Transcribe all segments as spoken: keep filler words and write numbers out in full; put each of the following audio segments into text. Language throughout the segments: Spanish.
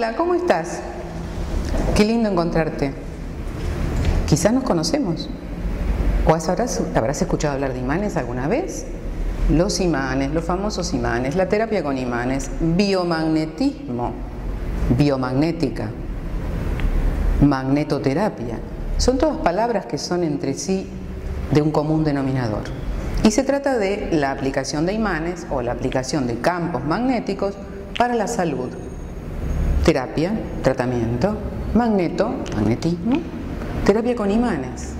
Hola, ¿cómo estás? Qué lindo encontrarte. Quizás nos conocemos. ¿O habrás, habrás escuchado hablar de imanes alguna vez? Los imanes, los famosos imanes, la terapia con imanes, biomagnetismo, biomagnética, magnetoterapia. Son todas palabras que son entre sí de un común denominador. Y se trata de la aplicación de imanes o la aplicación de campos magnéticos para la salud. Terapia, tratamiento, magneto, magnetismo, terapia con imanes.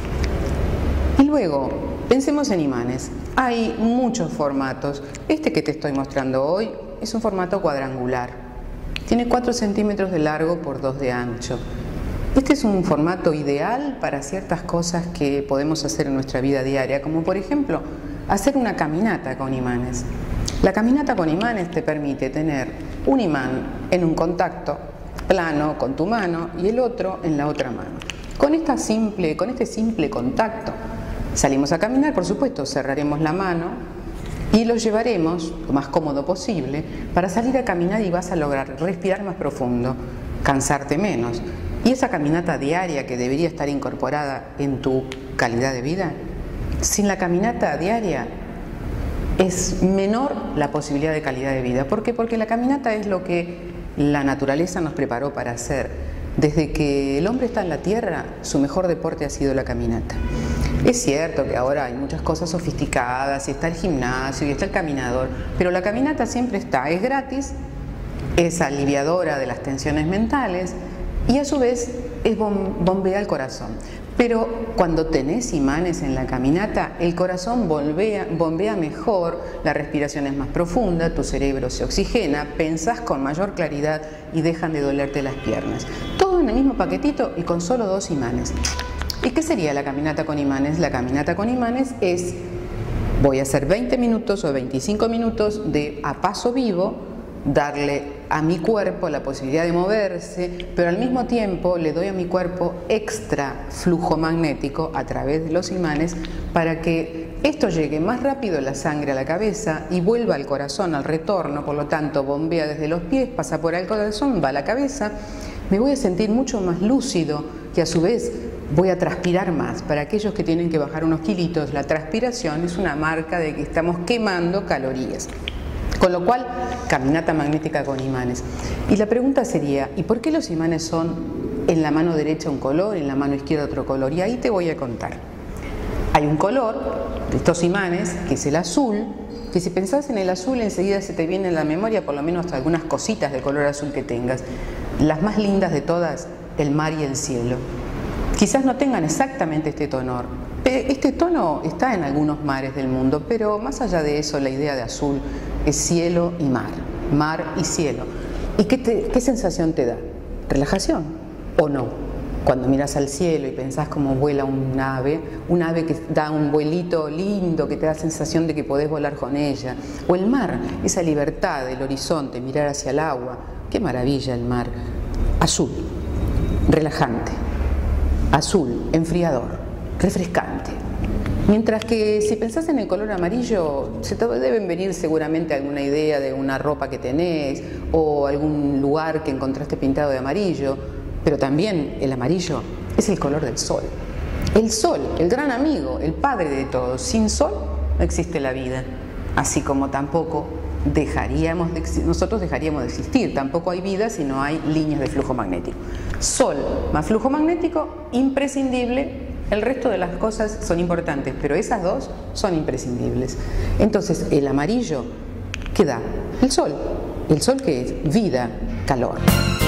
Y luego, pensemos en imanes. Hay muchos formatos. Este que te estoy mostrando hoy es un formato cuadrangular. Tiene cuatro centímetros de largo por dos de ancho. Este es un formato ideal para ciertas cosas que podemos hacer en nuestra vida diaria, como por ejemplo, hacer una caminata con imanes. La caminata con imanes te permite tener un imán en un contacto plano con tu mano y el otro en la otra mano. Con, esta simple, con este simple contacto salimos a caminar, por supuesto, cerraremos la mano y lo llevaremos lo más cómodo posible para salir a caminar y vas a lograr respirar más profundo, cansarte menos. Y esa caminata diaria que debería estar incorporada en tu calidad de vida, sin la caminata diaria es menor la posibilidad de calidad de vida. ¿Por qué? Porque la caminata es lo que la naturaleza nos preparó para hacer. Desde que el hombre está en la tierra, su mejor deporte ha sido la caminata. Es cierto que ahora hay muchas cosas sofisticadas, y está el gimnasio y está el caminador, pero la caminata siempre está, es gratis, es aliviadora de las tensiones mentales y a su vez es bombea el corazón. Pero cuando tenés imanes en la caminata, el corazón bombea, bombea mejor, la respiración es más profunda, tu cerebro se oxigena, pensás con mayor claridad y dejan de dolerte las piernas. Todo en el mismo paquetito y con solo dos imanes. ¿Y qué sería la caminata con imanes? La caminata con imanes es, voy a hacer veinte minutos o veinticinco minutos de a paso vivo, darle a mi cuerpo la posibilidad de moverse, pero al mismo tiempo le doy a mi cuerpo extra flujo magnético a través de los imanes para que esto llegue más rápido la sangre a la cabeza y vuelva al corazón al retorno, por lo tanto bombea desde los pies, pasa por el corazón, va a la cabeza, me voy a sentir mucho más lúcido y a su vez voy a transpirar más. Para aquellos que tienen que bajar unos kilitos, la transpiración es una marca de que estamos quemando calorías. Con lo cual, caminata magnética con imanes. Y la pregunta sería, ¿y por qué los imanes son en la mano derecha un color, en la mano izquierda otro color? Y ahí te voy a contar. Hay un color de estos imanes, que es el azul, que si pensás en el azul enseguida se te viene en la memoria por lo menos algunas cositas de color azul que tengas. Las más lindas de todas, el mar y el cielo. Quizás no tengan exactamente este tono. Este tono está en algunos mares del mundo, pero más allá de eso, la idea de azul es cielo y mar, mar y cielo. ¿Y qué, te, qué sensación te da? ¿Relajación o no? Cuando miras al cielo y pensás cómo vuela un ave, un ave que da un vuelito lindo, que te da sensación de que podés volar con ella. O el mar, esa libertad del horizonte, mirar hacia el agua. ¡Qué maravilla el mar! Azul, relajante. Azul, enfriador, refrescante. Mientras que si pensás en el color amarillo, se te deben venir seguramente alguna idea de una ropa que tenés o algún lugar que encontraste pintado de amarillo, pero también el amarillo es el color del sol. El sol, el gran amigo, el padre de todos. Sin sol no existe la vida, así como tampoco dejaríamos de, nosotros dejaríamos de existir. Tampoco hay vida si no hay líneas de flujo magnético. Sol más flujo magnético, imprescindible. El resto de las cosas son importantes, pero esas dos son imprescindibles. Entonces, el amarillo, ¿qué da? El sol. ¿El sol qué es? Vida, calor.